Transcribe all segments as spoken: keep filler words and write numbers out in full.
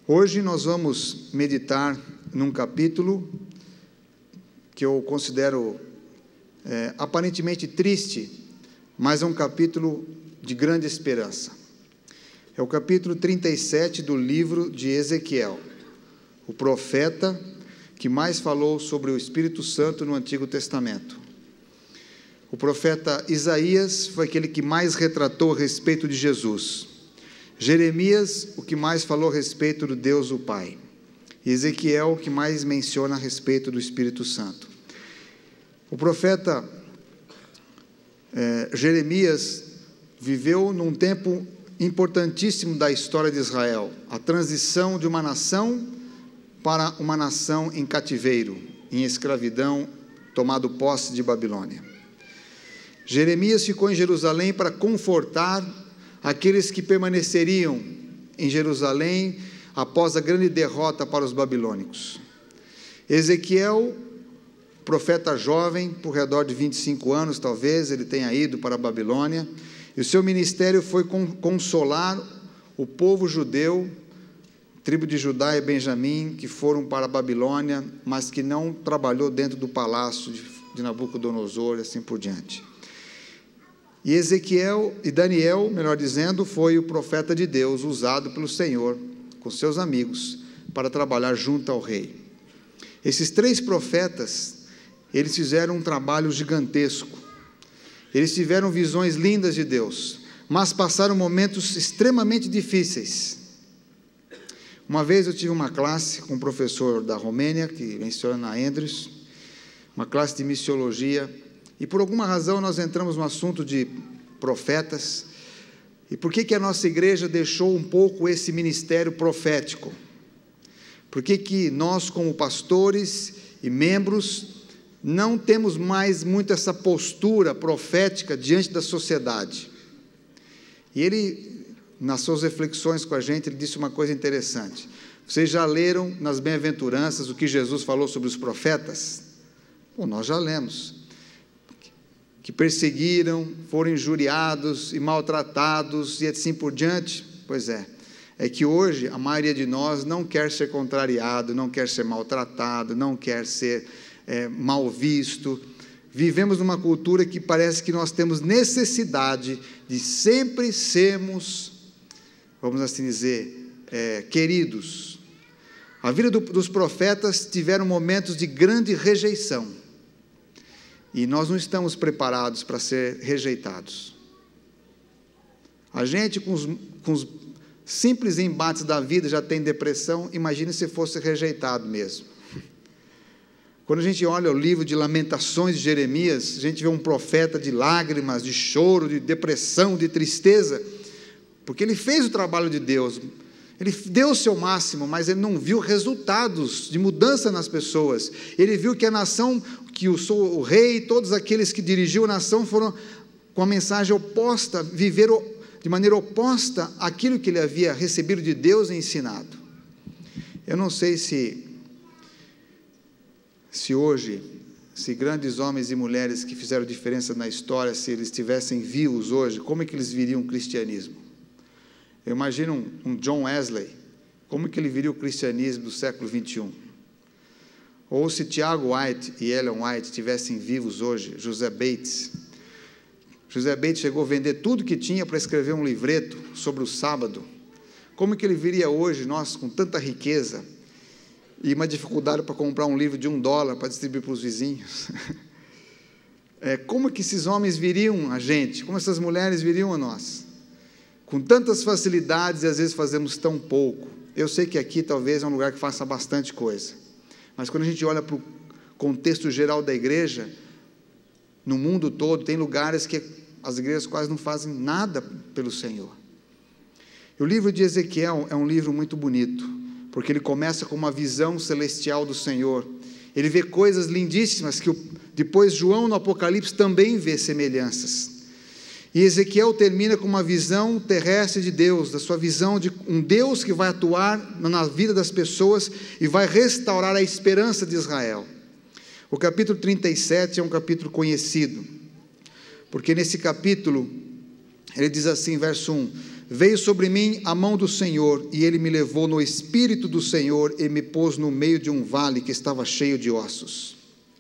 Hoje nós vamos meditar num capítulo que eu considero é, aparentemente triste, mas é um capítulo de grande esperança. É o capítulo trinta e sete do livro de Ezequiel, o profeta que mais falou sobre o Espírito Santo no Antigo Testamento. O profeta Isaías foi aquele que mais retratou a respeito de Jesus. Jeremias, o que mais falou a respeito do Deus o Pai. E Ezequiel, o que mais menciona a respeito do Espírito Santo. O profeta eh, Jeremias viveu num tempo importantíssimo da história de Israel, a transição de uma nação para uma nação em cativeiro, em escravidão, tomado posse de Babilônia. Jeremias ficou em Jerusalém para confortar aqueles que permaneceriam em Jerusalém após a grande derrota para os babilônicos. Ezequiel, profeta jovem, por redor de vinte e cinco anos, talvez, ele tenha ido para a Babilônia, e o seu ministério foi consolar o povo judeu, tribo de Judá e Benjamim, que foram para a Babilônia, mas que não trabalhou dentro do palácio de Nabucodonosor e assim por diante. E Ezequiel e Daniel, melhor dizendo, foi o profeta de Deus, usado pelo Senhor, com seus amigos, para trabalhar junto ao rei. Esses três profetas, eles fizeram um trabalho gigantesco. Eles tiveram visões lindas de Deus, mas passaram momentos extremamente difíceis. Uma vez eu tive uma classe com um professor da Romênia, que menciona na Andrews, uma classe de missiologia, e por alguma razão nós entramos no assunto de profetas. E por que que a nossa igreja deixou um pouco esse ministério profético? Por que que nós, como pastores e membros, não temos mais muito essa postura profética diante da sociedade? E ele, nas suas reflexões com a gente, ele disse uma coisa interessante. Vocês já leram nas bem-aventuranças o que Jesus falou sobre os profetas? Bom, nós já lemos. Que perseguiram, foram injuriados e maltratados e assim por diante. Pois é, é que hoje a maioria de nós não quer ser contrariado, não quer ser maltratado, não quer ser é, mal visto. Vivemos numa cultura que parece que nós temos necessidade de sempre sermos, vamos assim dizer, é, queridos. A vida do, dos profetas tiveram momentos de grande rejeição. E nós não estamos preparados para ser rejeitados. A gente, com os, com os simples embates da vida, já tem depressão, imagine se fosse rejeitado mesmo. Quando a gente olha o livro de Lamentações de Jeremias, a gente vê um profeta de lágrimas, de choro, de depressão, de tristeza, porque ele fez o trabalho de Deus, ele deu o seu máximo, mas ele não viu resultados de mudança nas pessoas. Ele viu que a nação, que o, o rei, todos aqueles que dirigiam a nação foram com a mensagem oposta, viveram de maneira oposta àquilo que ele havia recebido de Deus e ensinado. Eu não sei se, se hoje, se grandes homens e mulheres que fizeram diferença na história, se eles estivessem vivos hoje, como é que eles viriam o cristianismo? Eu imagino um, um John Wesley, como que ele viria o cristianismo do século vinte e um? Ou se Tiago White e Ellen White estivessem vivos hoje, José Bates. José Bates chegou a vender tudo que tinha para escrever um livreto sobre o sábado. Como que ele viria hoje, nós com tanta riqueza, e uma dificuldade para comprar um livro de um dólar para distribuir para os vizinhos? É, como que esses homens viriam a gente? Como essas mulheres viriam a nós? Com tantas facilidades e às vezes fazemos tão pouco. Eu sei que aqui talvez é um lugar que faça bastante coisa, mas quando a gente olha para o contexto geral da igreja, no mundo todo, tem lugares que as igrejas quase não fazem nada pelo Senhor. E o livro de Ezequiel é um livro muito bonito, porque ele começa com uma visão celestial do Senhor. Ele vê coisas lindíssimas que depois João no Apocalipse também vê semelhanças. E Ezequiel termina com uma visão terrestre de Deus, da sua visão de um Deus que vai atuar na vida das pessoas e vai restaurar a esperança de Israel. O capítulo trinta e sete é um capítulo conhecido, porque nesse capítulo, ele diz assim, verso um, Veio sobre mim a mão do Senhor, e Ele me levou no Espírito do Senhor e me pôs no meio de um vale que estava cheio de ossos.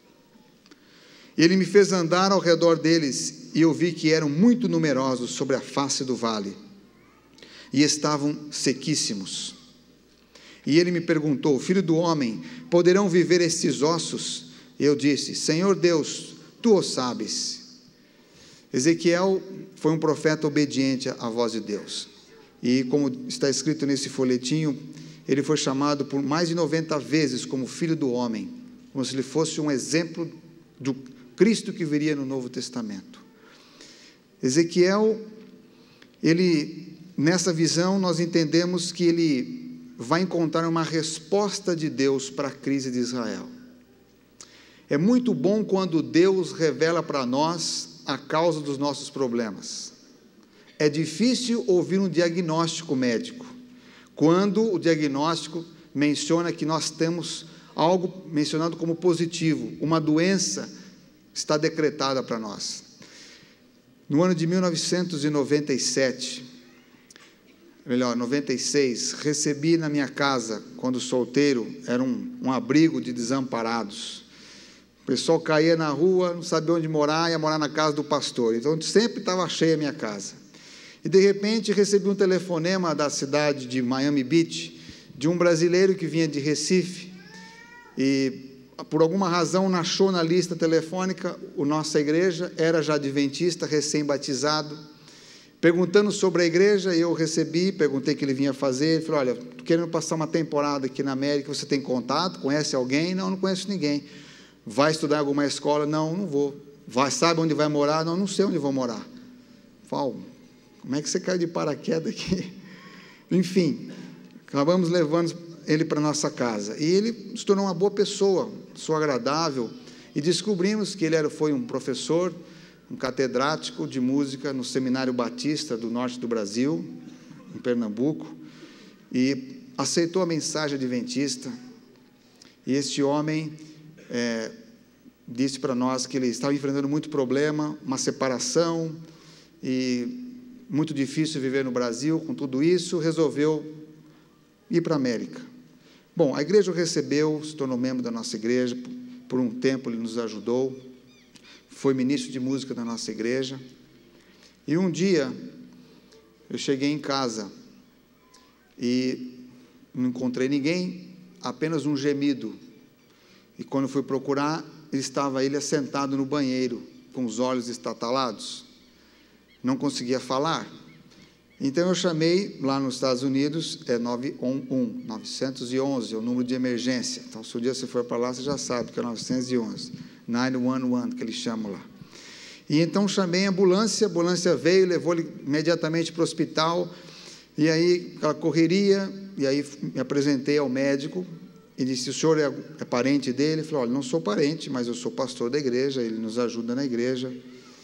Ele me fez andar ao redor deles, e eu vi que eram muito numerosos sobre a face do vale, e estavam sequíssimos. E ele me perguntou: filho do homem, poderão viver estes ossos? Eu disse: Senhor Deus, tu o sabes. Ezequiel foi um profeta obediente à voz de Deus, e como está escrito nesse folhetinho, ele foi chamado por mais de noventa vezes como filho do homem, como se ele fosse um exemplo do Cristo que viria no Novo Testamento. Ezequiel, ele, nessa visão, nós entendemos que ele vai encontrar uma resposta de Deus para a crise de Israel. É muito bom quando Deus revela para nós a causa dos nossos problemas. É difícil ouvir um diagnóstico médico, quando o diagnóstico menciona que nós temos algo mencionado como positivo, uma doença está decretada para nós. No ano de mil novecentos e noventa e sete, melhor, noventa e seis, recebi na minha casa, quando solteiro, era um, um abrigo de desamparados. O pessoal caía na rua, não sabia onde morar, ia morar na casa do pastor. Então, sempre estava cheia a minha casa. E, de repente, recebi um telefonema da cidade de Miami Beach, de um brasileiro que vinha de Recife, e, por alguma razão, achou na lista telefônica a nossa igreja, era já adventista, recém-batizado, perguntando sobre a igreja. Eu recebi, perguntei o que ele vinha fazer. Ele falou: olha, estou querendo passar uma temporada aqui na América, você tem contato? Conhece alguém? Não, não conheço ninguém. Vai estudar em alguma escola? Não, não vou. Vai, sabe onde vai morar? Não, não sei onde vou morar. Falo: como é que você caiu de paraquedas aqui? Enfim, acabamos levando ele para nossa casa, e ele se tornou uma boa pessoa, pessoa agradável, e descobrimos que ele era, foi um professor, um catedrático de música no Seminário Batista do Norte do Brasil, em Pernambuco, e aceitou a mensagem adventista. E este homem É, disse para nós que ele estava enfrentando muito problema, uma separação, e muito difícil viver no Brasil com tudo isso, resolveu ir para a América. Bom, a igreja o recebeu, se tornou membro da nossa igreja, por um tempo ele nos ajudou, foi ministro de música da nossa igreja, e um dia eu cheguei em casa e não encontrei ninguém, apenas um gemido. E quando fui procurar, estava ele assentado no banheiro, com os olhos estatalados. Não conseguia falar. Então eu chamei, lá nos Estados Unidos, é nove um um, novecentos e onze, é o número de emergência. Então, se um dia você for para lá, você já sabe que é novecentos e onze. nove um um, que eles chamam lá. E então chamei a ambulância, a ambulância veio, levou ele imediatamente para o hospital, e aí aquela correria, e aí me apresentei ao médico, e disse: o senhor é, é parente dele? Ele falou: olha, não sou parente, mas eu sou pastor da igreja, ele nos ajuda na igreja.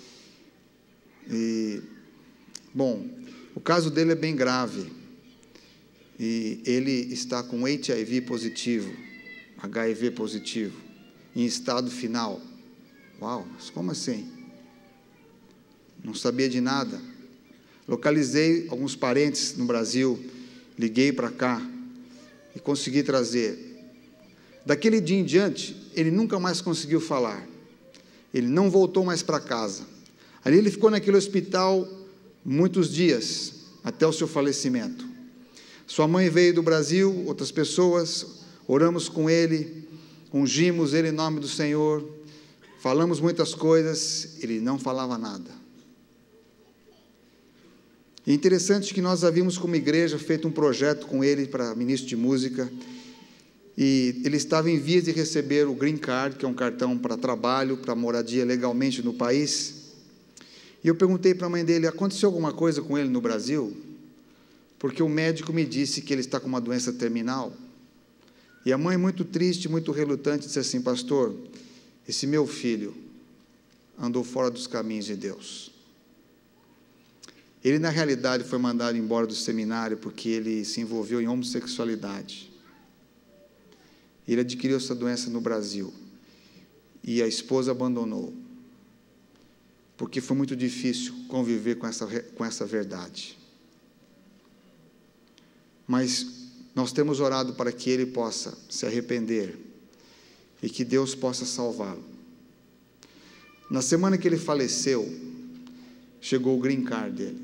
E, bom, o caso dele é bem grave, e ele está com H I V positivo, H I V positivo, em estado final. Uau, mas como assim? Não sabia de nada. Localizei alguns parentes no Brasil, liguei para cá e consegui trazer. Daquele dia em diante, ele nunca mais conseguiu falar. Ele não voltou mais para casa. Ali ele ficou naquele hospital muitos dias, até o seu falecimento. Sua mãe veio do Brasil, outras pessoas, oramos com ele, ungimos ele em nome do Senhor, falamos muitas coisas, ele não falava nada. É interessante que nós havíamos, como igreja, feito um projeto com ele para ministro de música, e ele estava em vias de receber o Green Card, que é um cartão para trabalho, para moradia legalmente no país. E eu perguntei para a mãe dele: aconteceu alguma coisa com ele no Brasil? Porque o médico me disse que ele está com uma doença terminal. E a mãe, muito triste, muito relutante, disse assim: pastor, esse meu filho andou fora dos caminhos de Deus. Ele, na realidade, foi mandado embora do seminário porque ele se envolveu em homossexualidade. Ele adquiriu essa doença no Brasil, e a esposa abandonou, porque foi muito difícil conviver com essa, com essa verdade. mas nós temos orado para que ele possa se arrepender e que Deus possa salvá-lo. Na semana que ele faleceu, chegou o green card dele.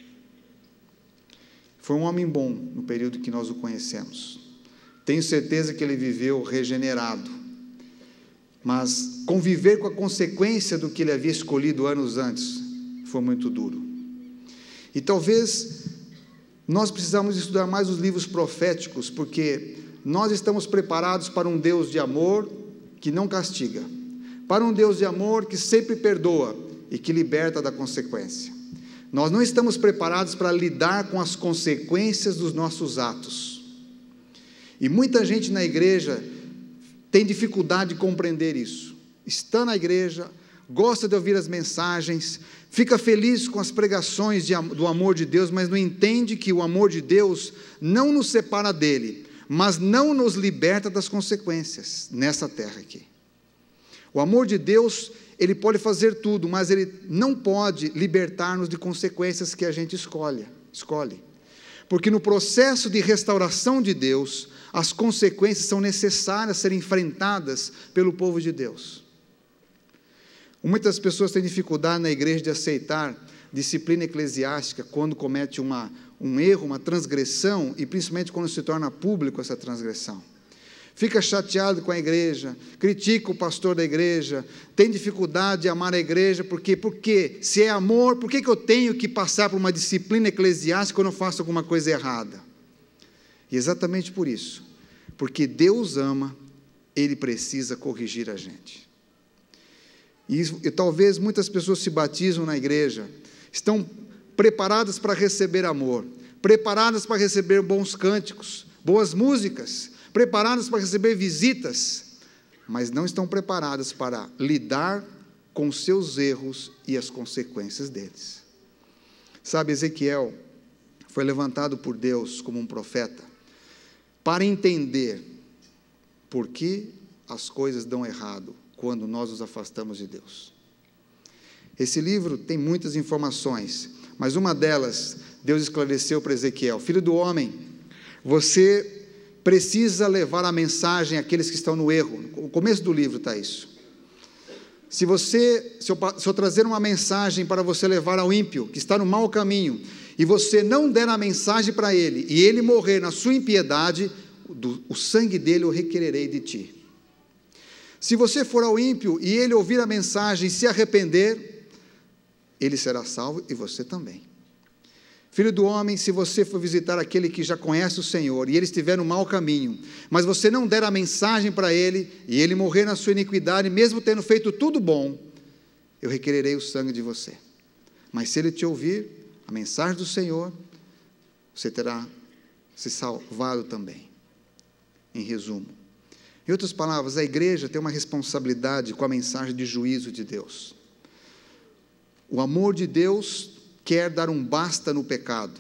Foi um homem bom no período que nós o conhecemos. Tenho certeza que ele viveu regenerado, mas conviver com a consequência do que ele havia escolhido anos antes foi muito duro. E talvez nós precisamos estudar mais os livros proféticos, porque nós estamos preparados para um Deus de amor que não castiga, para um Deus de amor que sempre perdoa e que liberta da consequência. Nós não estamos preparados para lidar com as consequências dos nossos atos. E muita gente na igreja tem dificuldade de compreender isso. Está na igreja, gosta de ouvir as mensagens, fica feliz com as pregações de, do amor de Deus, mas não entende que o amor de Deus não nos separa dele, mas não nos liberta das consequências nessa terra aqui. O amor de Deus, ele pode fazer tudo, mas ele não pode libertar-nos de consequências que a gente escolhe, escolhe. Porque no processo de restauração de Deus, as consequências são necessárias serem enfrentadas pelo povo de Deus. Muitas pessoas têm dificuldade na igreja de aceitar disciplina eclesiástica quando comete uma, um erro, uma transgressão, e principalmente quando se torna público essa transgressão. Fica chateado com a igreja, critica o pastor da igreja, tem dificuldade de amar a igreja, porque, porque se é amor, por que, que eu tenho que passar por uma disciplina eclesiástica quando eu faço alguma coisa errada? E exatamente por isso, porque Deus ama, Ele precisa corrigir a gente. E, e talvez muitas pessoas se batizam na igreja, estão preparadas para receber amor, preparadas para receber bons cânticos, boas músicas, preparadas para receber visitas, mas não estão preparadas para lidar com seus erros e as consequências deles. Sabe, Ezequiel foi levantado por Deus como um profeta para entender por que as coisas dão errado quando nós nos afastamos de Deus. Esse livro tem muitas informações, mas uma delas, Deus esclareceu para Ezequiel: filho do homem, você precisa levar a mensagem àqueles que estão no erro. No começo do livro está isso. Se você, se eu, se eu trazer uma mensagem para você levar ao ímpio, que está no mau caminho, e você não der a mensagem para ele, e ele morrer na sua impiedade, do, o sangue dele eu requererei de ti. Se você for ao ímpio, e ele ouvir a mensagem e se arrepender, ele será salvo e você também. Filho do homem, se você for visitar aquele que já conhece o Senhor, e ele estiver no mau caminho, mas você não der a mensagem para ele, e ele morrer na sua iniquidade, mesmo tendo feito tudo bom, eu requererei o sangue de você. Mas se ele te ouvir, a mensagem do Senhor, você terá se salvado também. Em resumo. Em outras palavras, a igreja tem uma responsabilidade com a mensagem de juízo de Deus. O amor de Deus quer dar um basta no pecado.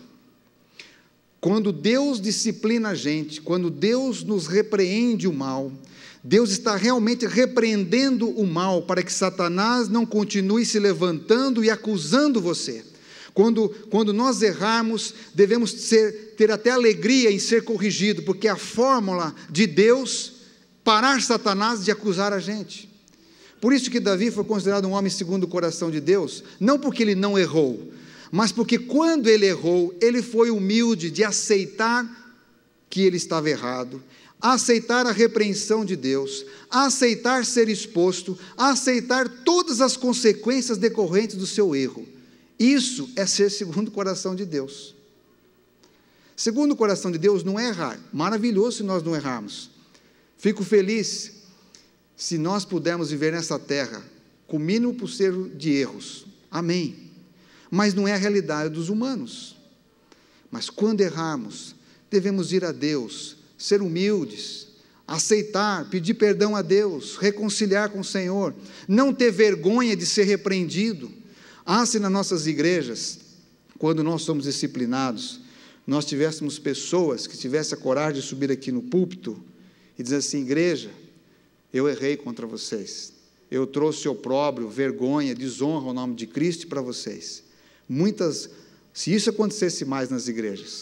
Quando Deus disciplina a gente, quando Deus nos repreende o mal, Deus está realmente repreendendo o mal para que Satanás não continue se levantando e acusando você. Quando, quando nós errarmos, devemos ser, ter até alegria em ser corrigido, porque é a fórmula de Deus parar Satanás de acusar a gente. Por isso que Davi foi considerado um homem segundo o coração de Deus, não porque ele não errou, mas porque quando ele errou, ele foi humilde de aceitar que ele estava errado, aceitar a repreensão de Deus, aceitar ser exposto, aceitar todas as consequências decorrentes do seu erro. Isso é ser segundo o coração de Deus. Segundo o coração de Deus não é errar. Maravilhoso se nós não errarmos. Fico feliz se nós pudermos viver nessa terra com o mínimo possível de erros. Amém. Mas não é a realidade dos humanos. Mas quando errarmos, devemos ir a Deus, ser humildes, aceitar, pedir perdão a Deus, reconciliar com o Senhor, não ter vergonha de ser repreendido. Ah, se nas nossas igrejas, quando nós somos disciplinados, nós tivéssemos pessoas que tivessem a coragem de subir aqui no púlpito e dizer assim: igreja, eu errei contra vocês, eu trouxe opróbrio, vergonha, desonra ao nome de Cristo para vocês. Muitas, se isso acontecesse mais nas igrejas,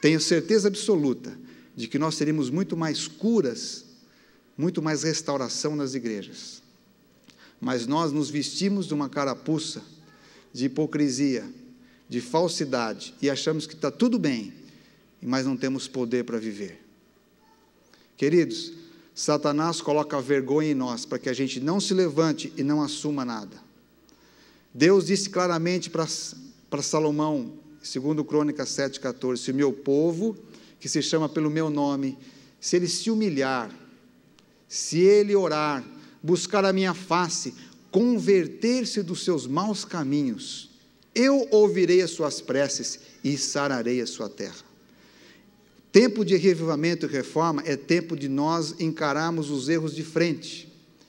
tenho certeza absoluta de que nós teríamos muito mais curas, muito mais restauração nas igrejas. Mas nós nos vestimos de uma carapuça de hipocrisia, de falsidade, e achamos que está tudo bem, mas não temos poder para viver. Queridos, Satanás coloca vergonha em nós, para que a gente não se levante e não assuma nada. Deus disse claramente para, para Salomão, segundo Crônicas sete, quatorze, se o meu povo, que se chama pelo meu nome, se ele se humilhar, se ele orar, buscar a minha face, converter-se dos seus maus caminhos, eu ouvirei as suas preces e sararei a sua terra. Tempo de revivamento e reforma é tempo de nós encararmos os erros de frente.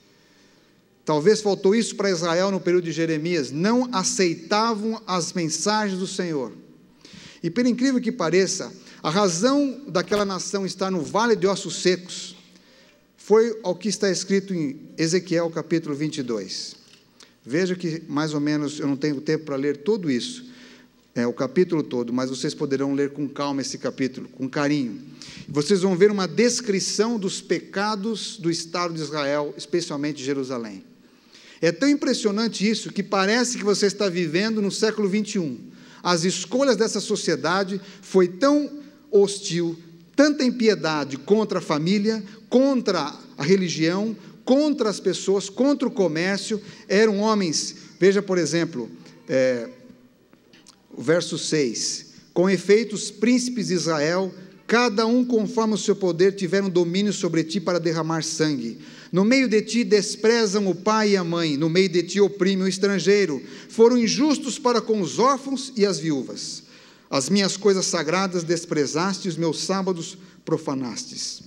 Talvez faltou isso para Israel no período de Jeremias, não aceitavam as mensagens do Senhor. E por incrível que pareça, a razão daquela nação estar no vale de ossos secos, foi ao que está escrito em Ezequiel capítulo vinte e dois. Veja que mais ou menos, eu não tenho tempo para ler tudo isso, é, o capítulo todo, mas vocês poderão ler com calma esse capítulo, com carinho. Vocês vão ver uma descrição dos pecados do Estado de Israel, especialmente Jerusalém. É tão impressionante isso, que parece que você está vivendo no século vinte e um. As escolhas dessa sociedade foi tão hostil, tanta impiedade contra a família, contra a religião, contra as pessoas, contra o comércio. Eram homens, veja por exemplo, é, o verso seis, com efeito os príncipes de Israel, cada um conforme o seu poder, tiveram domínio sobre ti para derramar sangue. No meio de ti desprezam o pai e a mãe, no meio de ti oprimem o estrangeiro, foram injustos para com os órfãos e as viúvas. As minhas coisas sagradas desprezaste, os meus sábados profanastes.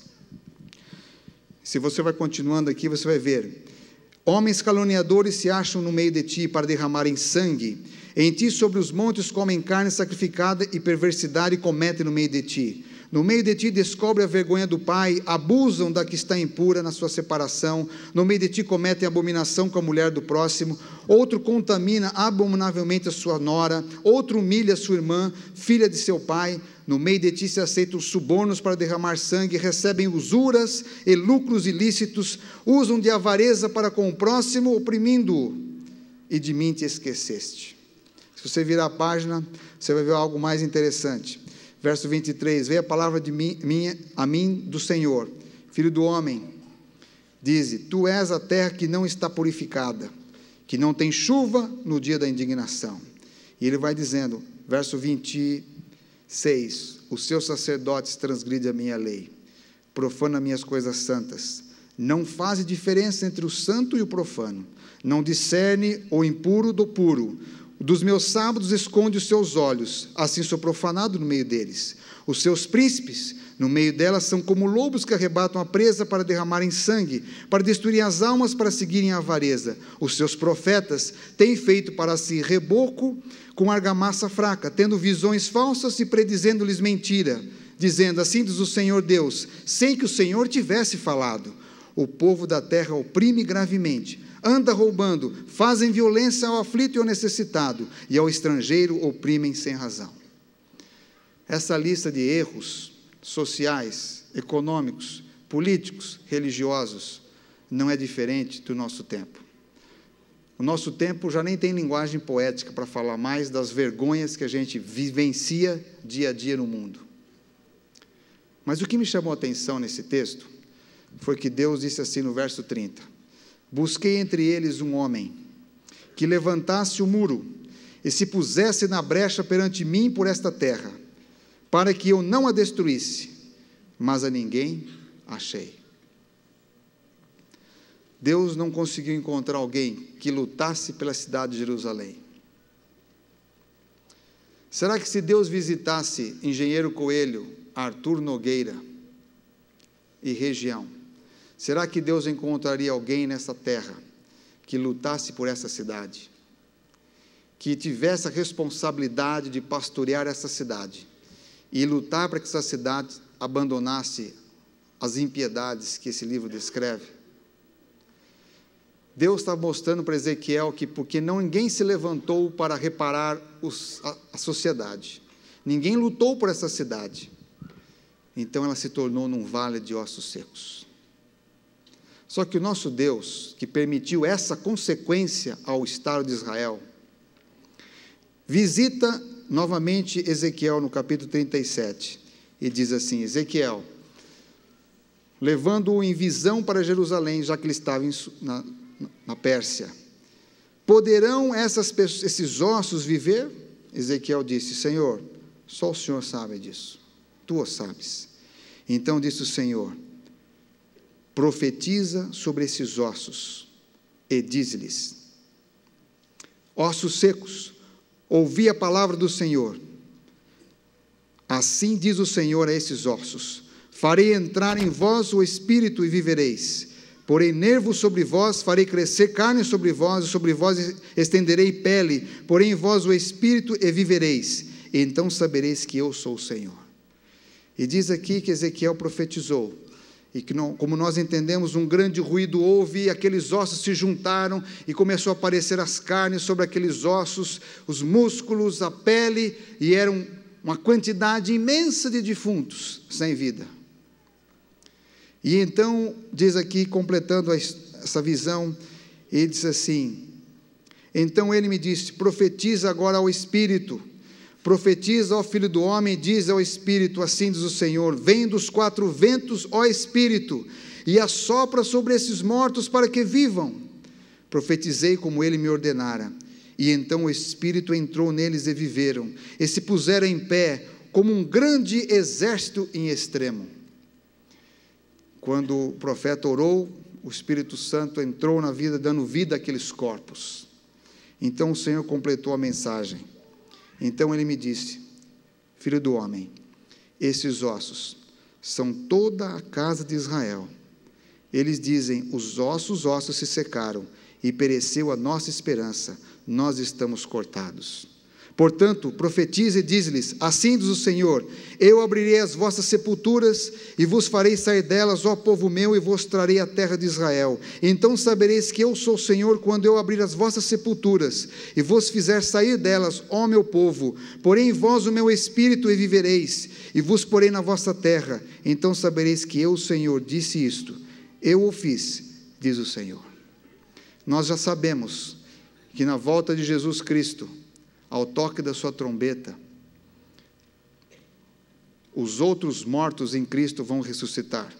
Se você vai continuando aqui, você vai ver, homens caluniadores se acham no meio de ti para derramarem sangue, em ti sobre os montes comem carne sacrificada e perversidade cometem no meio de ti. No meio de ti descobre a vergonha do pai, abusam da que está impura na sua separação, no meio de ti cometem abominação com a mulher do próximo, outro contamina abominavelmente a sua nora, outro humilha a sua irmã, filha de seu pai, no meio de ti se aceitam subornos para derramar sangue, recebem usuras e lucros ilícitos, usam de avareza para com o próximo, oprimindo-o, e de mim te esqueceste. Se você virar a página, você vai ver algo mais interessante. Verso vinte e três, veio a palavra de mim, minha, a mim do Senhor, filho do homem, dize, tu és a terra que não está purificada, que não tem chuva no dia da indignação. E ele vai dizendo, verso vinte e seis, os seus sacerdotes transgridem a minha lei, profanam minhas coisas santas, não fazem diferença entre o santo e o profano, não discerne o impuro do puro, dos meus sábados esconde os seus olhos, assim sou profanado no meio deles. Os seus príncipes, no meio delas, são como lobos que arrebatam a presa para derramarem sangue, para destruir as almas, para seguirem a avareza. Os seus profetas têm feito para si reboco com argamassa fraca, tendo visões falsas e predizendo-lhes mentira, dizendo, assim diz o Senhor Deus, sem que o Senhor tivesse falado. O povo da terra oprime gravemente, anda roubando, fazem violência ao aflito e ao necessitado, e ao estrangeiro oprimem sem razão. Essa lista de erros sociais, econômicos, políticos, religiosos, não é diferente do nosso tempo. O nosso tempo já nem tem linguagem poética para falar mais das vergonhas que a gente vivencia dia a dia no mundo. Mas o que me chamou a atenção nesse texto foi que Deus disse assim no verso trinta, busquei entre eles um homem que levantasse o muro e se pusesse na brecha perante mim por esta terra, para que eu não a destruísse, mas a ninguém achei. Deus não conseguiu encontrar alguém que lutasse pela cidade de Jerusalém. Será que se Deus visitasse Engenheiro Coelho, Arthur Nogueira e região, será que Deus encontraria alguém nessa terra que lutasse por essa cidade, que tivesse a responsabilidade de pastorear essa cidade e lutar para que essa cidade abandonasse as impiedades que esse livro descreve? Deus está mostrando para Ezequiel que porque não, ninguém se levantou para reparar os, a, a sociedade, ninguém lutou por essa cidade, então ela se tornou num vale de ossos secos. Só que o nosso Deus, que permitiu essa consequência ao Estado de Israel, visita novamente Ezequiel no capítulo trinta e sete, e diz assim: Ezequiel, levando-o em visão para Jerusalém, já que ele estava em, na, na Pérsia, poderão essas, esses ossos viver? Ezequiel disse: Senhor, só o Senhor sabe disso, tu o sabes. Então disse o Senhor: profetiza sobre esses ossos, e diz-lhes: ossos secos, ouvi a palavra do Senhor. Assim diz o Senhor a esses ossos: farei entrar em vós o espírito e vivereis. Porém nervos sobre vós, farei crescer carne sobre vós, e sobre vós estenderei pele, porém em vós o espírito e vivereis. E então sabereis que eu sou o Senhor. E diz aqui que Ezequiel profetizou, e que não, como nós entendemos, um grande ruído houve, e aqueles ossos se juntaram, e começou a aparecer as carnes sobre aqueles ossos, os músculos, a pele, e eram uma quantidade imensa de defuntos sem vida. E então, diz aqui, completando essa visão, ele diz assim: então ele me disse, profetiza agora ao Espírito, profetiza ao Filho do Homem, diz ao Espírito, assim diz o Senhor, vem dos quatro ventos, ó Espírito, e assopra sobre esses mortos para que vivam. Profetizei como ele me ordenara, e então o Espírito entrou neles e viveram, e se puseram em pé, como um grande exército em extremo. Quando o profeta orou, o Espírito Santo entrou na vida, dando vida àqueles corpos. Então o Senhor completou a mensagem. Então ele me disse: filho do homem, esses ossos são toda a casa de Israel. Eles dizem: os ossos, ossos se secaram, e pereceu a nossa esperança, nós estamos cortados. Portanto, profetize e diz-lhes: assim diz o Senhor, eu abrirei as vossas sepulturas, e vos farei sair delas, ó povo meu, e vos trarei a terra de Israel. Então sabereis que eu sou o Senhor, quando eu abrir as vossas sepulturas, e vos fizer sair delas, ó meu povo, porém em vós o meu espírito, e vivereis, e vos porei na vossa terra. Então sabereis que eu, o Senhor, disse isto, eu o fiz, diz o Senhor. Nós já sabemos que na volta de Jesus Cristo, ao toque da sua trombeta, os outros mortos em Cristo vão ressuscitar.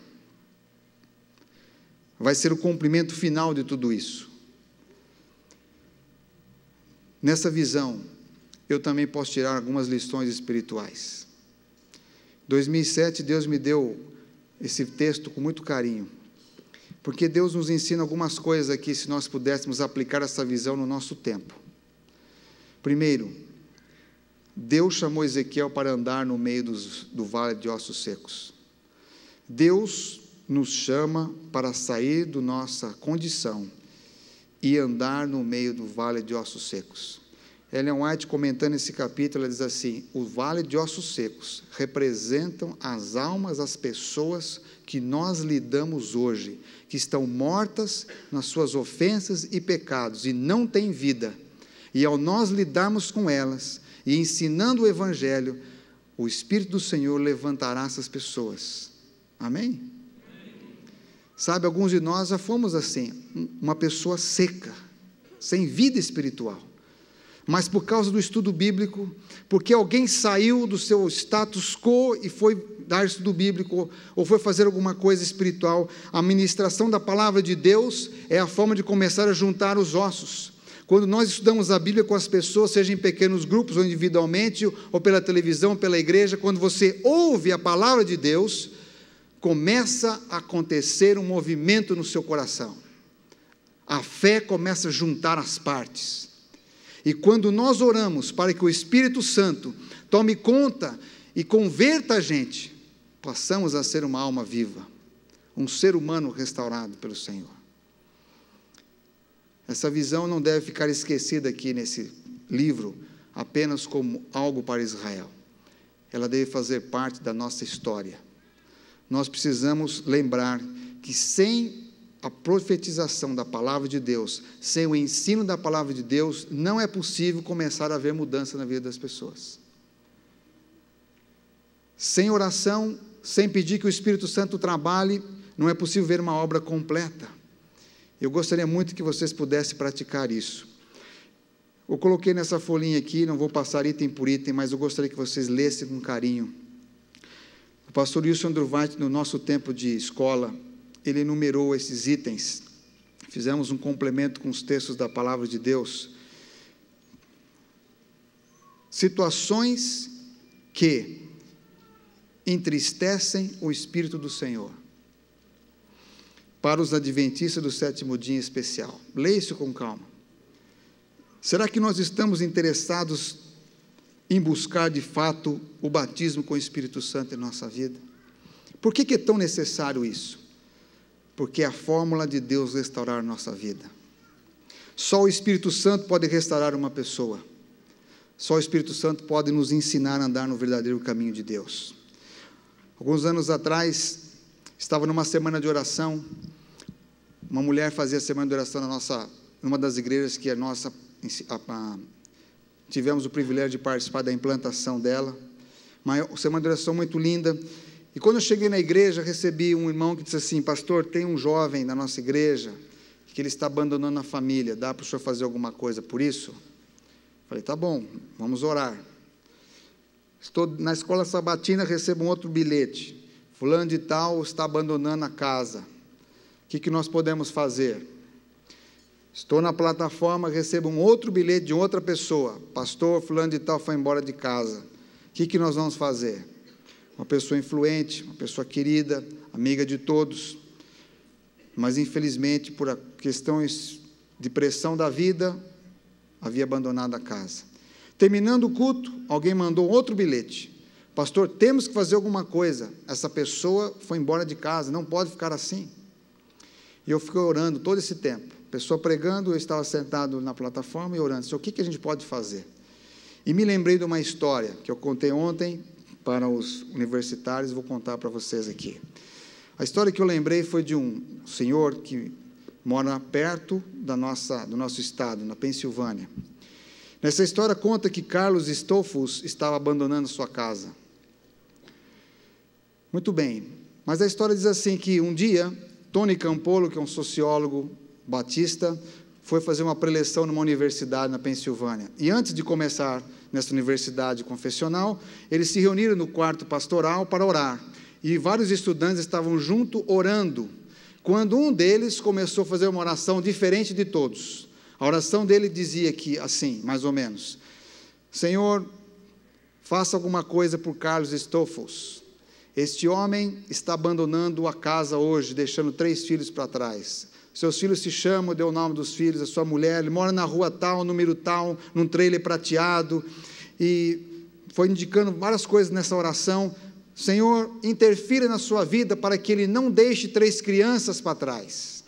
Vai ser o cumprimento final de tudo isso. Nessa visão, eu também posso tirar algumas lições espirituais. Em dois mil e sete, Deus me deu esse texto com muito carinho, porque Deus nos ensina algumas coisas aqui, se nós pudéssemos aplicar essa visão no nosso tempo. Primeiro, Deus chamou Ezequiel para andar no meio dos, do vale de ossos secos. Deus nos chama para sair da nossa condição e andar no meio do vale de ossos secos. Ellen White, comentando esse capítulo, ela diz assim: o vale de ossos secos representam as almas, as pessoas que nós lidamos hoje, que estão mortas nas suas ofensas e pecados e não têm vida. E ao nós lidarmos com elas e ensinando o Evangelho, o Espírito do Senhor levantará essas pessoas. Amém? Amém? Sabe, alguns de nós já fomos assim, uma pessoa seca, sem vida espiritual. Mas por causa do estudo bíblico, porque alguém saiu do seu status quo e foi dar estudo bíblico, ou foi fazer alguma coisa espiritual, a ministração da palavra de Deus é a forma de começar a juntar os ossos. Quando nós estudamos a Bíblia com as pessoas, seja em pequenos grupos ou individualmente, ou pela televisão, pela igreja, quando você ouve a palavra de Deus, começa a acontecer um movimento no seu coração. A fé começa a juntar as partes. E quando nós oramos para que o Espírito Santo tome conta e converta a gente, passamos a ser uma alma viva, um ser humano restaurado pelo Senhor. Essa visão não deve ficar esquecida aqui nesse livro, apenas como algo para Israel. Ela deve fazer parte da nossa história. Nós precisamos lembrar que sem a profetização da palavra de Deus, sem o ensino da palavra de Deus, não é possível começar a haver mudança na vida das pessoas. Sem oração, sem pedir que o Espírito Santo trabalhe, não é possível ver uma obra completa. Eu gostaria muito que vocês pudessem praticar isso. Eu coloquei nessa folhinha aqui, não vou passar item por item, mas eu gostaria que vocês lessem com carinho. O pastor Wilson Andrewwhite, no nosso tempo de escola, ele enumerou esses itens. Fizemos um complemento com os textos da palavra de Deus. Situações que entristecem o Espírito do Senhor. Para os adventistas do sétimo dia em especial. Leia isso com calma. Será que nós estamos interessados em buscar de fato o batismo com o Espírito Santo em nossa vida? Por que que é tão necessário isso? Porque é a fórmula de Deus restaurar a nossa vida. Só o Espírito Santo pode restaurar uma pessoa. Só o Espírito Santo pode nos ensinar a andar no verdadeiro caminho de Deus. Alguns anos atrás, estava numa semana de oração. Uma mulher fazia a semana de oração na nossa, numa das igrejas que a nossa, a, a, tivemos o privilégio de participar da implantação dela. Uma semana de oração muito linda. E quando eu cheguei na igreja, recebi um irmão que disse assim: pastor, tem um jovem na nossa igreja que ele está abandonando a família, dá para o senhor fazer alguma coisa por isso? Falei, tá bom, vamos orar. Estou na escola sabatina, recebo um outro bilhete. Fulano de tal está abandonando a casa. O que que nós podemos fazer? Estou na plataforma, recebo um outro bilhete de outra pessoa. Pastor, fulano de tal foi embora de casa. O que que nós vamos fazer? Uma pessoa influente, uma pessoa querida, amiga de todos, mas infelizmente por questões de pressão da vida, havia abandonado a casa. Terminando o culto, alguém mandou outro bilhete. Pastor, temos que fazer alguma coisa. Essa pessoa foi embora de casa, não pode ficar assim. E eu fiquei orando todo esse tempo. Pessoa pregando, eu estava sentado na plataforma e orando. O que que a gente pode fazer? E me lembrei de uma história que eu contei ontem para os universitários, vou contar para vocês aqui. A história que eu lembrei foi de um senhor que mora perto da nossa, do nosso estado, na Pensilvânia. Nessa história conta que Carlos Stoffels estava abandonando sua casa. Muito bem, mas a história diz assim que um dia, Tony Campolo, que é um sociólogo batista, foi fazer uma preleção numa universidade na Pensilvânia. E antes de começar nessa universidade confessional, eles se reuniram no quarto pastoral para orar. E vários estudantes estavam junto orando, quando um deles começou a fazer uma oração diferente de todos. A oração dele dizia que, assim, mais ou menos: Senhor, faça alguma coisa por Carlos Stoffels. Este homem está abandonando a casa hoje, deixando três filhos para trás. Seus filhos se chamam, deu o nome dos filhos, a sua mulher, ele mora na rua tal, número tal, num trailer prateado, e foi indicando várias coisas nessa oração. Senhor, interfira na sua vida para que ele não deixe três crianças para trás.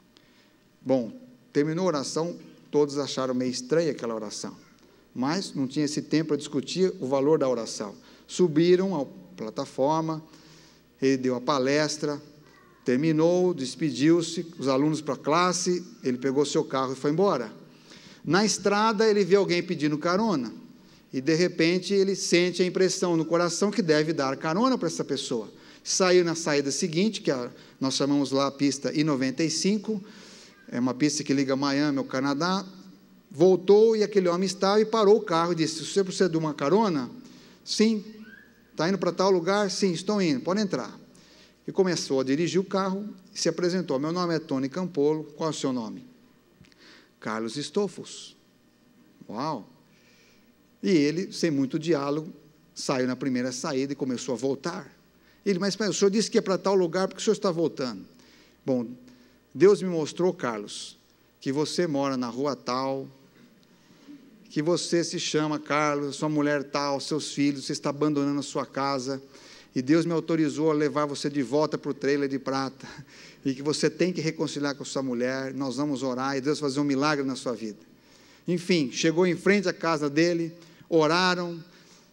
Bom, terminou a oração, todos acharam meio estranha aquela oração, mas não tinha esse tempo para discutir o valor da oração. Subiram à plataforma, ele deu a palestra, terminou, despediu-se, os alunos para a classe, ele pegou seu carro e foi embora. Na estrada, ele vê alguém pedindo carona, e de repente ele sente a impressão no coração que deve dar carona para essa pessoa. Saiu na saída seguinte, que a, nós chamamos lá a pista I noventa e cinco, é uma pista que liga Miami ao Canadá, voltou e aquele homem estava e parou o carro e disse: você precisa de uma carona? Sim. Está indo para tal lugar? Sim, estou indo, pode entrar. E começou a dirigir o carro e se apresentou: meu nome é Tony Campolo, qual é o seu nome? Carlos Stoffels. Uau! E ele, sem muito diálogo, saiu na primeira saída e começou a voltar. Ele, mas, mas o senhor disse que ia para tal lugar, porque o senhor está voltando? Bom, Deus me mostrou, Carlos, que você mora na rua tal, que você se chama Carlos, sua mulher tal, seus filhos, você está abandonando a sua casa, e Deus me autorizou a levar você de volta para o trailer de prata, e que você tem que reconciliar com a sua mulher, nós vamos orar, e Deus vai fazer um milagre na sua vida. Enfim, chegou em frente à casa dele, oraram,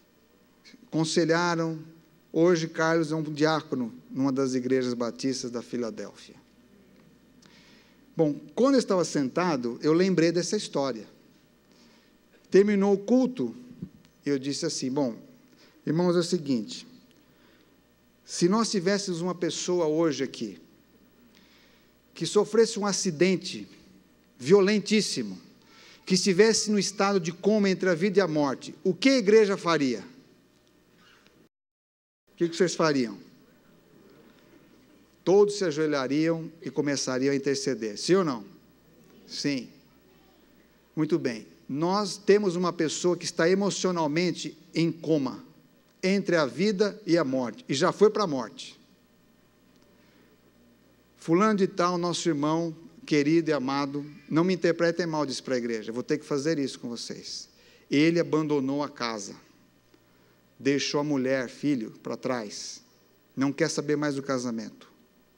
aconselharam. Hoje Carlos é um diácono numa das igrejas batistas da Filadélfia. Bom, quando eu estava sentado, eu lembrei dessa história. Terminou o culto, eu disse assim: bom, irmãos, é o seguinte, Se nós tivéssemos uma pessoa hoje aqui, que sofresse um acidente violentíssimo, que estivesse no estado de coma entre a vida e a morte, o que a igreja faria? O que vocês fariam? Todos se ajoelhariam e começariam a interceder, sim ou não? Sim. Muito bem. Nós temos uma pessoa que está emocionalmente em coma, entre a vida e a morte, e já foi para a morte. Fulano de tal, nosso irmão, querido e amado, não me interpretem mal, disse para a igreja, eu vou ter que fazer isso com vocês. Ele abandonou a casa, deixou a mulher, filho, para trás, não quer saber mais do casamento.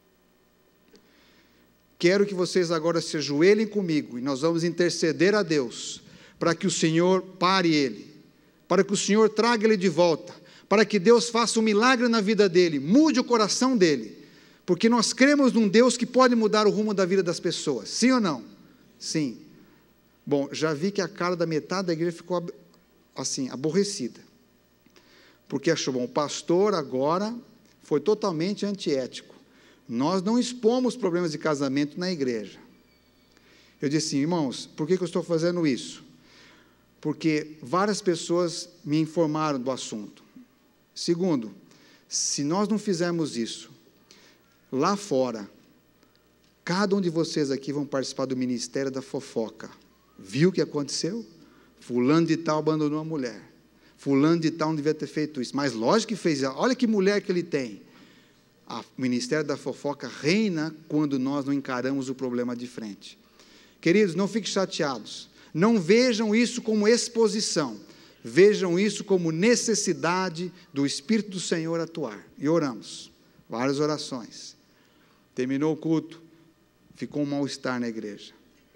Quero que vocês agora se ajoelhem comigo, e nós vamos interceder a Deus, para que o Senhor pare ele, para que o Senhor traga ele de volta, para que Deus faça um milagre na vida dele, mude o coração dele, porque nós cremos num Deus que pode mudar o rumo da vida das pessoas, sim ou não? Sim. Bom, já vi que a cara da metade da igreja ficou assim, aborrecida, porque achou, bom, o pastor agora foi totalmente antiético, nós não expomos problemas de casamento na igreja. Eu disse assim, irmãos, por que que eu estou fazendo isso? Porque várias pessoas me informaram do assunto. Segundo, se nós não fizermos isso, lá fora, cada um de vocês aqui vão participar do ministério da fofoca. Viu o que aconteceu? Fulano de tal abandonou a mulher. Fulano de tal não devia ter feito isso. Mas lógico que fez. Olha que mulher que ele tem. O ministério da fofoca reina quando nós não encaramos o problema de frente. Queridos, não fiquem chateados. Não vejam isso como exposição. Vejam isso como necessidade do Espírito do Senhor atuar. E oramos. Várias orações. Terminou o culto. Ficou um mal-estar na igreja.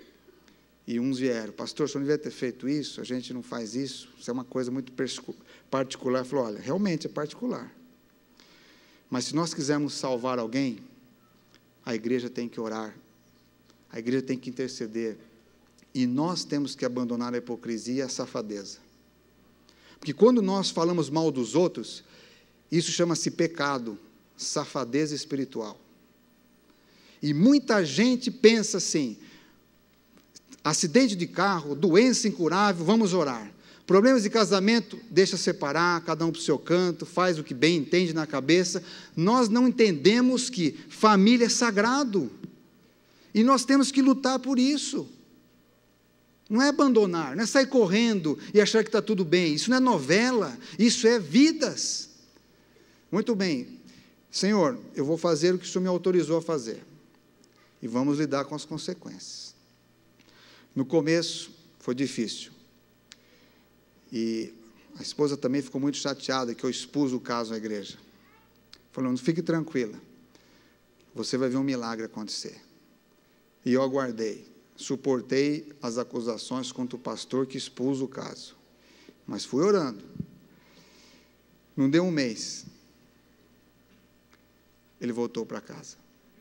E uns vieram. Pastor, o senhor não devia ter feito isso? A gente não faz isso. Isso é uma coisa muito particular. Falou, olha, realmente é particular. Mas se nós quisermos salvar alguém, a igreja tem que orar. A igreja tem que interceder. E nós temos que abandonar a hipocrisia e a safadeza. Porque quando nós falamos mal dos outros, isso chama-se pecado, safadeza espiritual. E muita gente pensa assim, acidente de carro, doença incurável, vamos orar. Problemas de casamento, deixa separar, cada um para o seu canto, faz o que bem entende na cabeça. Nós não entendemos que família é sagrado. E nós temos que lutar por isso. Não é abandonar, não é sair correndo e achar que está tudo bem. Isso não é novela, isso é vidas. Muito bem. Senhor, eu vou fazer o que o Senhor me autorizou a fazer. E vamos lidar com as consequências. No começo, foi difícil. E a esposa também ficou muito chateada que eu expus o caso à igreja. Falando, fique tranquila, você vai ver um milagre acontecer. E eu aguardei, suportei as acusações contra o pastor que expôs o caso. Mas fui orando. Não deu um mês. Ele voltou para casa.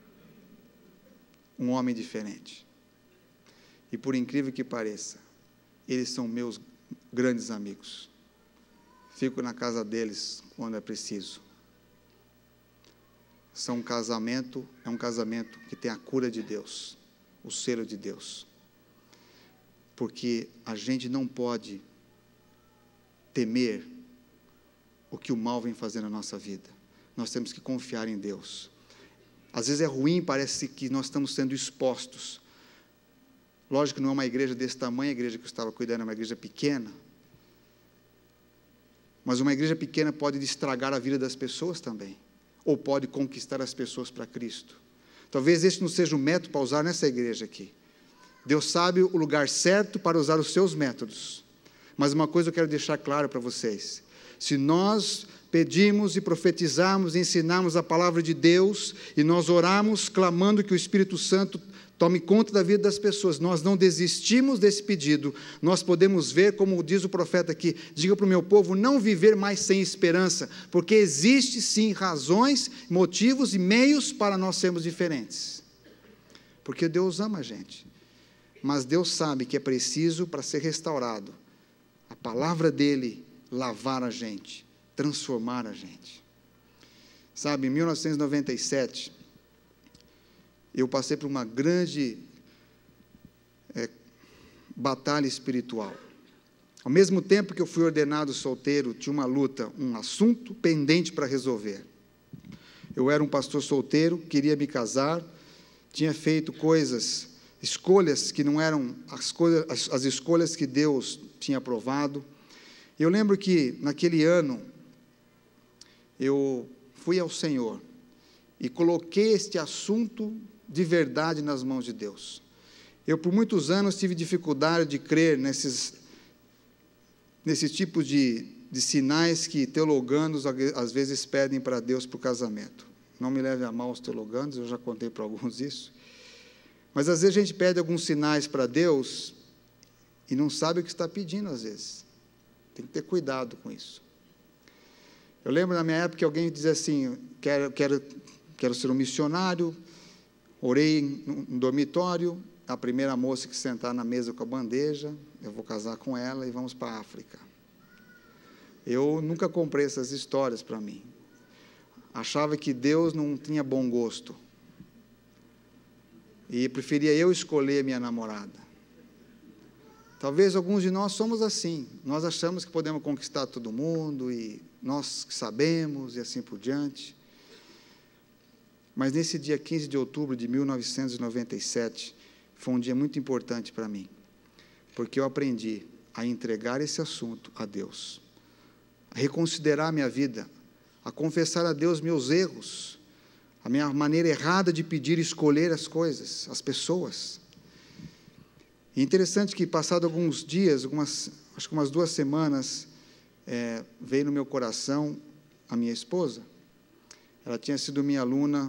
Um homem diferente. E por incrível que pareça, eles são meus grandes amigos. Fico na casa deles quando é preciso. São um casamento, é um casamento que tem a cura de Deus, o selo de Deus. Porque a gente não pode temer o que o mal vem fazer na nossa vida. Nós temos que confiar em Deus. Às vezes é ruim, parece que nós estamos sendo expostos. Lógico que não é uma igreja desse tamanho, a igreja que eu estava cuidando é uma igreja pequena. Mas uma igreja pequena pode estragar a vida das pessoas também. Ou pode conquistar as pessoas para Cristo. Talvez esse não seja o método para usar nessa igreja aqui. Deus sabe o lugar certo para usar os seus métodos. Mas uma coisa eu quero deixar claro para vocês. Se nós pedimos e profetizarmos, ensinarmos a palavra de Deus, e nós oramos clamando que o Espírito Santo tome conta da vida das pessoas, nós não desistimos desse pedido, nós podemos ver, como diz o profeta aqui, diga para o meu povo, não viver mais sem esperança, porque existe sim razões, motivos e meios para nós sermos diferentes, porque Deus ama a gente, mas Deus sabe que é preciso para ser restaurado, a palavra dele lavar a gente, transformar a gente. Sabe, em mil novecentos e noventa e sete, eu passei por uma grande é, batalha espiritual. Ao mesmo tempo que eu fui ordenado solteiro, tinha uma luta, um assunto pendente para resolver. Eu era um pastor solteiro, queria me casar, tinha feito coisas, escolhas que não eram as, coisas, as, as escolhas que Deus tinha aprovado. Eu lembro que, naquele ano, eu fui ao Senhor e coloquei este assunto de verdade nas mãos de Deus. Eu, por muitos anos, tive dificuldade de crer nesses, nesses tipos de, de sinais que teologanos, às vezes, pedem para Deus para o casamento. Não me leve a mal os teologanos, eu já contei para alguns isso. Mas, às vezes, a gente pede alguns sinais para Deus e não sabe o que está pedindo, às vezes. Tem que ter cuidado com isso. Eu lembro, na minha época, que alguém dizia assim, quero, quero, quero ser um missionário, orei em um dormitório, a primeira moça que sentar na mesa com a bandeja, eu vou casar com ela e vamos para a África. Eu nunca comprei essas histórias para mim. Achava que Deus não tinha bom gosto. E preferia eu escolher minha namorada. Talvez alguns de nós somos assim. Nós achamos que podemos conquistar todo mundo e nós que sabemos e assim por diante. Mas nesse dia quinze de outubro de mil novecentos e noventa e sete, foi um dia muito importante para mim, porque eu aprendi a entregar esse assunto a Deus, a reconsiderar a minha vida, a confessar a Deus meus erros, a minha maneira errada de pedir e escolher as coisas, as pessoas. E interessante que, passado alguns dias, algumas, acho que umas duas semanas, é, veio no meu coração a minha esposa. Ela tinha sido minha aluna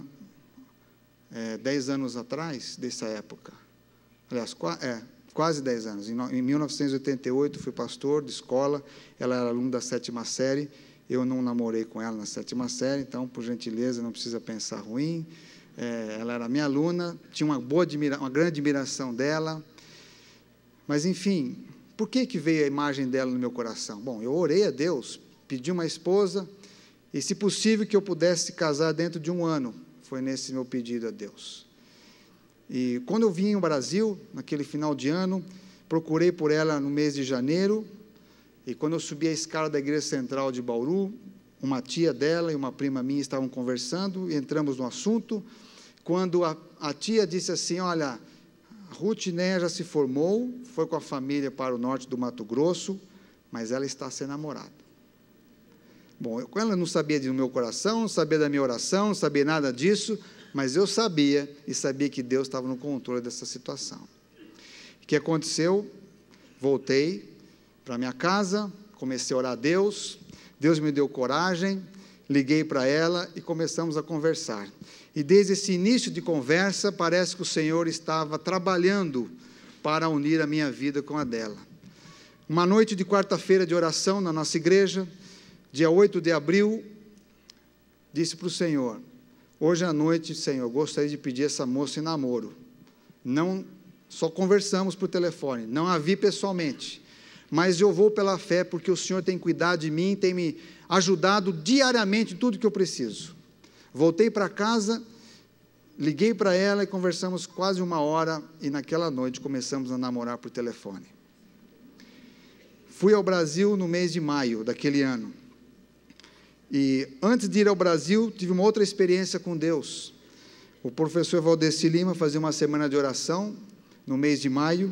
é, dez anos atrás, dessa época. Aliás, qua, é, quase dez anos. Em, no, em mil novecentos e oitenta e oito, fui pastor de escola, ela era aluna da sétima série, eu não namorei com ela na sétima série, então, por gentileza, não precisa pensar ruim. É, ela era minha aluna, tinha uma, boa admira, uma grande admiração dela. Mas, enfim, por que, que veio a imagem dela no meu coração? Bom, eu orei a Deus, pedi uma esposa, e, se possível, que eu pudesse casar dentro de um ano. Foi nesse meu pedido a Deus. E, quando eu vim ao Brasil, naquele final de ano, procurei por ela no mês de janeiro, e, quando eu subi a escada da Igreja Central de Bauru, uma tia dela e uma prima minha estavam conversando, e entramos no assunto, quando a, a tia disse assim, olha... Ruth Néia já se formou, foi com a família para o norte do Mato Grosso, mas ela está sem namorado. Bom, eu, ela não sabia do meu coração, não sabia da minha oração, não sabia nada disso, mas eu sabia, e sabia que Deus estava no controle dessa situação. O que aconteceu? Voltei para minha casa, comecei a orar a Deus, Deus me deu coragem, liguei para ela e começamos a conversar. E desde esse início de conversa, parece que o Senhor estava trabalhando para unir a minha vida com a dela. Uma noite de quarta-feira de oração na nossa igreja, dia oito de abril, disse para o Senhor, hoje à noite, Senhor, gostaria de pedir essa moça em namoro. Não, só conversamos por telefone, não a vi pessoalmente, mas eu vou pela fé, porque o Senhor tem cuidado de mim, tem me ajudado diariamente em tudo que eu preciso. Voltei para casa, liguei para ela e conversamos quase uma hora, e naquela noite começamos a namorar por telefone. Fui ao Brasil no mês de maio daquele ano, e antes de ir ao Brasil, tive uma outra experiência com Deus. O professor Valdeci Lima fazia uma semana de oração, no mês de maio,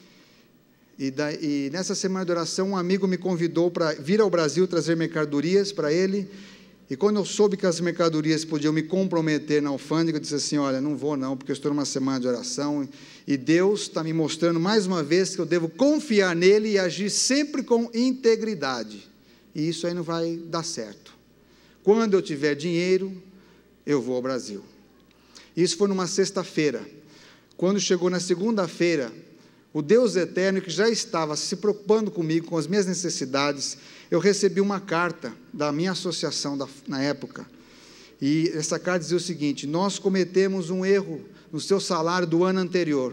e, da, e nessa semana de oração, um amigo me convidou para vir ao Brasil trazer mercadorias para ele. E quando eu soube que as mercadorias podiam me comprometer na alfândega, eu disse assim, olha, não vou não, porque eu estou numa semana de oração, e Deus está me mostrando mais uma vez que eu devo confiar nele e agir sempre com integridade, e isso aí não vai dar certo. Quando eu tiver dinheiro, eu vou ao Brasil. Isso foi numa sexta-feira. Quando chegou na segunda-feira, o Deus eterno, que já estava se preocupando comigo, com as minhas necessidades, eu recebi uma carta da minha associação da, na época, e essa carta dizia o seguinte, nós cometemos um erro no seu salário do ano anterior,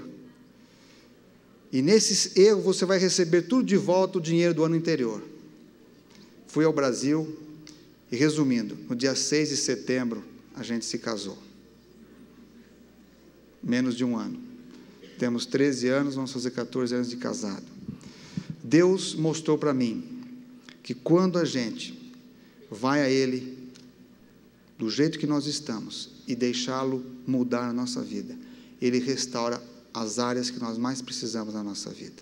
e nesse erro você vai receber tudo de volta o dinheiro do ano anterior. Fui ao Brasil, E resumindo, no dia seis de setembro, a gente se casou. Menos de um ano. Temos treze anos, vamos fazer quatorze anos de casado. Deus mostrou para mim que quando a gente vai a Ele, do jeito que nós estamos, e deixá-lo mudar a nossa vida, Ele restaura as áreas que nós mais precisamos na nossa vida.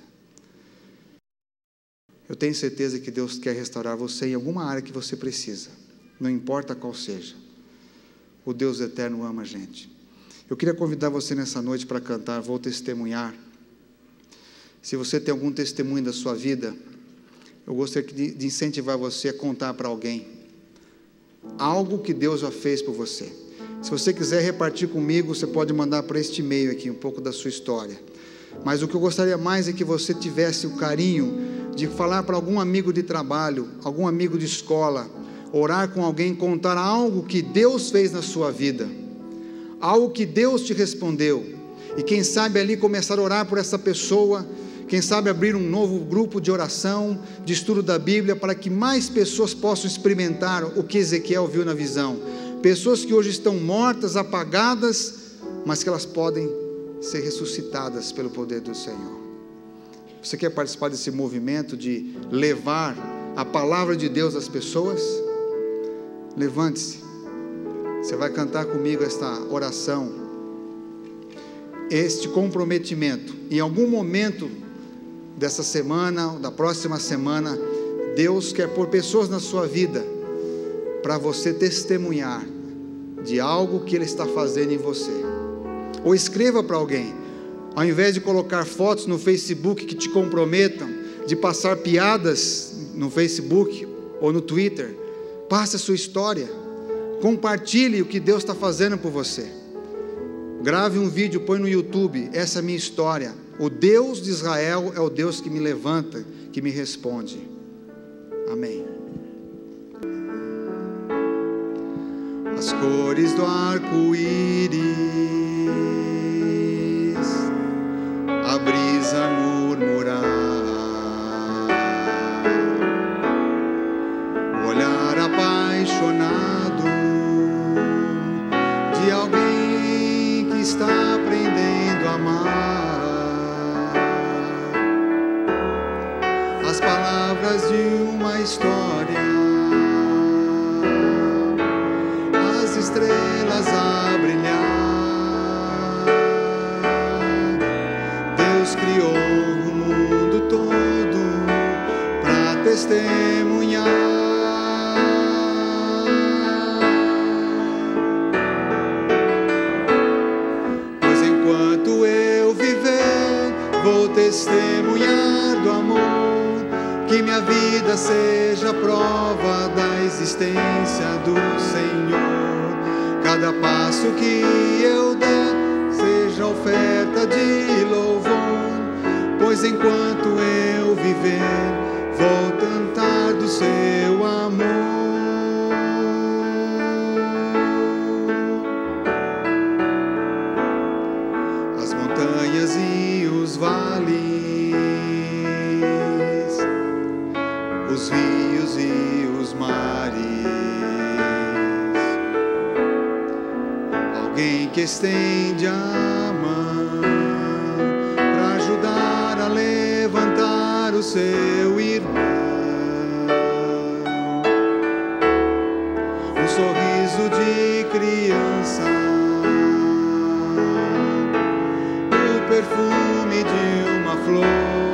Eu tenho certeza que Deus quer restaurar você em alguma área que você precisa, não importa qual seja. O Deus eterno ama a gente. Eu queria convidar você nessa noite para cantar Vou Testemunhar. Se você tem algum testemunho da sua vida, eu gostaria de, de incentivar você a contar para alguém algo que Deus já fez por você. Se você quiser repartir comigo, você pode mandar para este e-mail aqui um pouco da sua história. Mas o que eu gostaria mais é que você tivesse o carinho de falar para algum amigo de trabalho, algum amigo de escola, orar com alguém, contar algo que Deus fez na sua vida, algo que Deus te respondeu, e quem sabe ali começar a orar por essa pessoa, quem sabe abrir um novo grupo de oração, de estudo da Bíblia, para que mais pessoas possam experimentar o que Ezequiel viu na visão, pessoas que hoje estão mortas, apagadas, mas que elas podem ser ressuscitadas pelo poder do Senhor. Você quer participar desse movimento de levar a palavra de Deus às pessoas? Levante-se. Você vai cantar comigo esta oração, este comprometimento. Em algum momento dessa semana, da próxima semana, Deus quer pôr pessoas na sua vida para você testemunhar de algo que Ele está fazendo em você. Ou escreva para alguém. Ao invés de colocar fotos no Facebook que te comprometam, de passar piadas no Facebook ou no Twitter, passe a sua história, compartilhe o que Deus está fazendo por você, grave um vídeo, põe no YouTube, essa é a minha história, o Deus de Israel é o Deus que me levanta, que me responde. Amém. As cores do arco-íris, a brisa murmurar, o olhar apaixonado de alguém que está aprendendo a amar, as palavras de uma história, as estrelas a brilhar. Criou o mundo todo para testemunhar. Pois enquanto eu viver, vou testemunhar do amor, que minha vida seja prova da existência do Senhor. Cada passo que eu der seja oferta de louvor, pois enquanto eu viver, vou cantar do seu amor. As montanhas e os vales, os rios e os mares, alguém que estende a mão para ajudar a levantar o seu irmão, um sorriso de criança, o perfume de uma flor,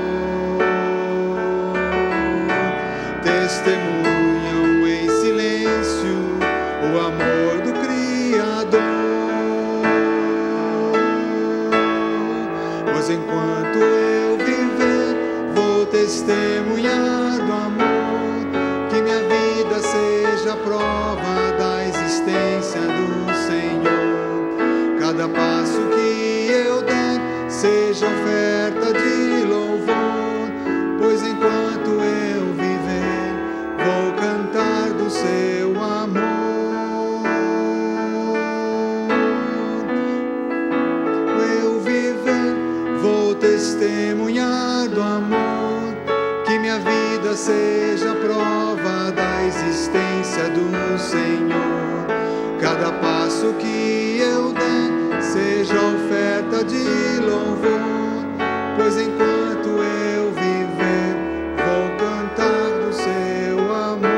testemunham em silêncio o amor do Criador. Pois enquanto eu viver, vou testemunhar do amor, que minha vida seja prova da existência do Senhor. Cada passo que eu der seja oferta de louvor, pois enquanto eu viver, vou cantar do seu amor. Testemunhar do amor, que minha vida seja prova da existência do Senhor. Cada passo que eu der seja oferta de louvor, pois enquanto eu viver vou cantar do seu amor.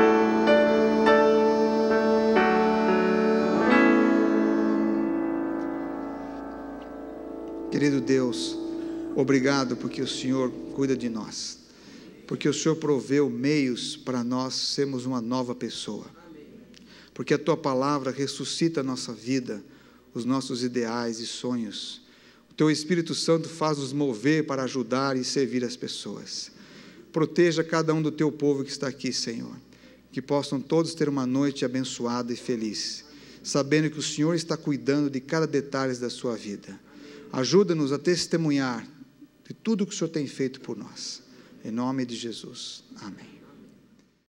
Querido Deus, obrigado porque o Senhor cuida de nós, porque o Senhor proveu meios para nós sermos uma nova pessoa, porque a Tua palavra ressuscita a nossa vida, os nossos ideais e sonhos. O Teu Espírito Santo faz-nos mover para ajudar e servir as pessoas. Proteja cada um do Teu povo que está aqui, Senhor, que possam todos ter uma noite abençoada e feliz, sabendo que o Senhor está cuidando de cada detalhe da sua vida. Ajuda-nos a testemunhar de tudo que o Senhor tem feito por nós. Em nome de Jesus. Amém.